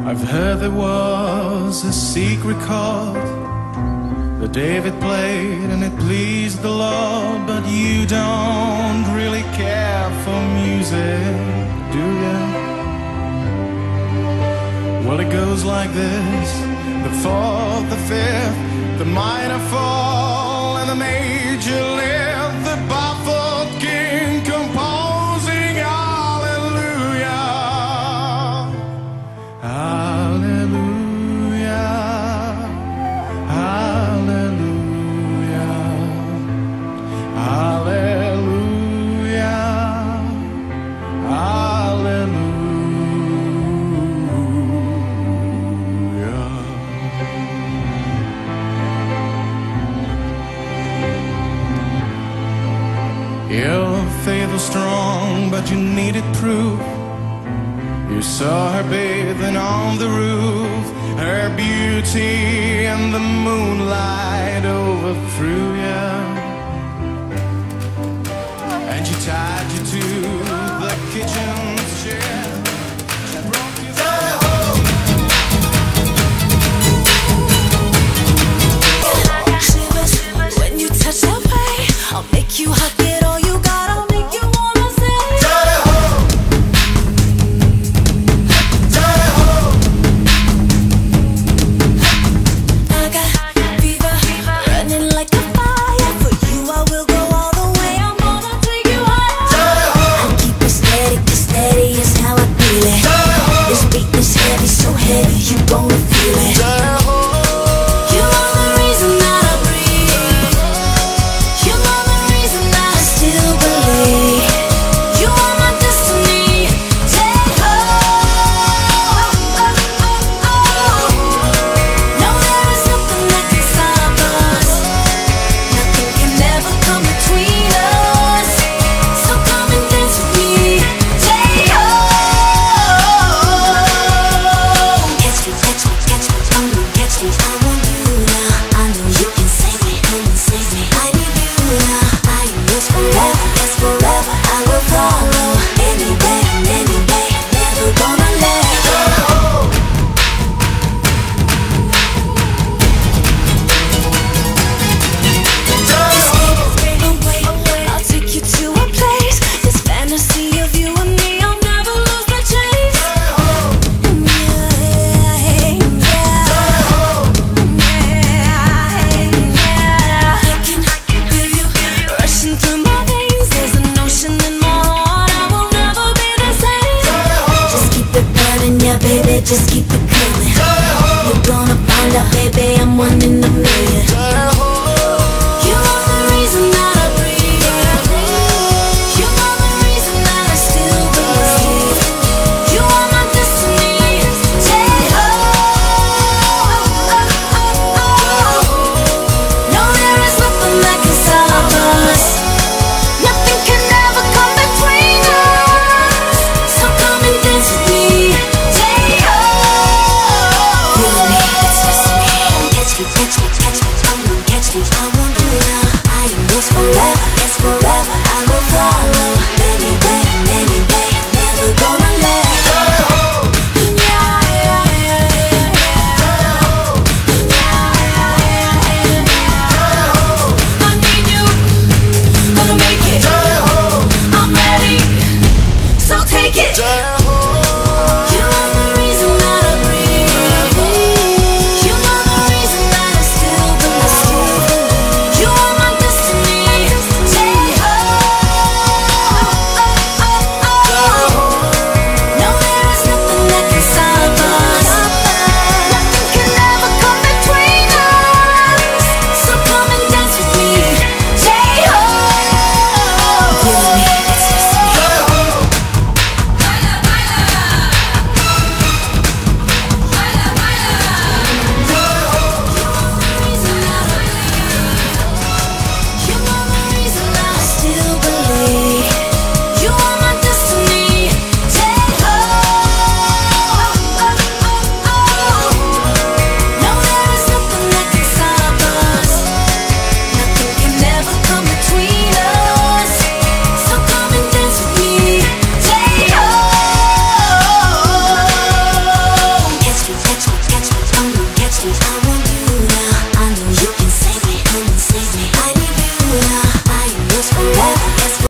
I've heard there was a secret chord that David played and it pleased the Lord, but you don't really care for music, do you? Well, it goes like this: the fourth, the fifth, the minor fall, and the major lift, the baffled king composing hallelujah, hallelujah, hallelujah, hallelujah, hallelujah. Your faith was strong, but you needed proof. You saw her bathing on the roof, her beauty and the moonlight overthrew you, and she tied you to the kitchen chair. She broke you down. Shivers when you touch that way, I'll make you hot. Just keep it coming. You're gonna find out, baby, I'm one in a million. You are the reason that I breathe. You are the reason that I still believe. You are my destiny. No, there is nothing that can stop us. Nothing can ever come between us. So come and dance with me. Catch me, catch me, catch me. I want you now. I know you can save me. Come and save me. I